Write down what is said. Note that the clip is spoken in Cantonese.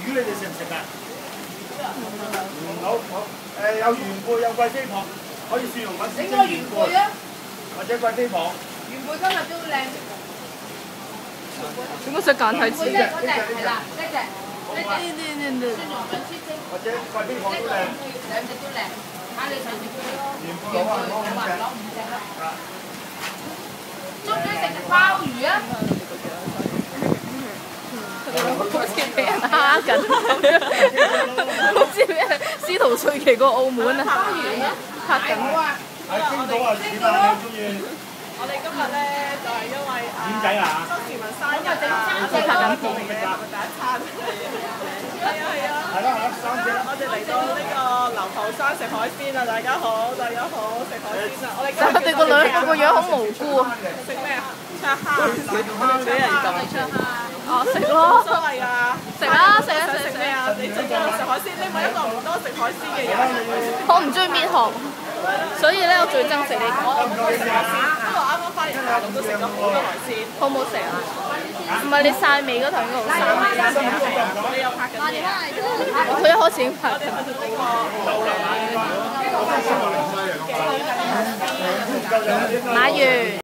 魚你哋食唔食啊？好好。有元貝有貴妃蚌，可以蒜蓉粉絲蒸元貝啊，或者貴妃蚌。元貝今日都靚。 點解食簡體字嘅？ 嗰隻係啦，呢隻。蒜蓉粉絲蒸。或者貴妃蚌都靚。兩隻都靚，睇你想食咩咯。元貝攞5隻啦。中唔中意食鮑魚啊？ 好似俾人蝦緊咁樣，好似俾人司徒瑞奇過澳門啊！嚇緊。 喺青島啊，點啊？你中意？ 我哋今日咧就係因為點仔啊？ 周志文生日啊， 即係拍緊片嚟嘅第一餐。係啊係啊。 係啦係啦，3隻。 我哋嚟到呢個流浮山食海鮮啊！大家好，大家好，食海鮮啊！我哋但係我哋個樣好無辜啊！ 食咩啊？灼蝦。俾人咁。 哦，食咯。 冇所謂㗎。 食啦食啦食食咩啊？你最中意食海鮮？你唔係一個唔多食海鮮嘅人。 我唔中意搣殼，所以咧我最憎食呢個。 我唔中意食海鮮，不過啱啱翻嚟大陸都食咗好多海鮮。 好唔好食啊？唔係你曬尾嗰頭應該好曬。 你有拍緊嘢啊？ 佢一開始已經拍緊。買完。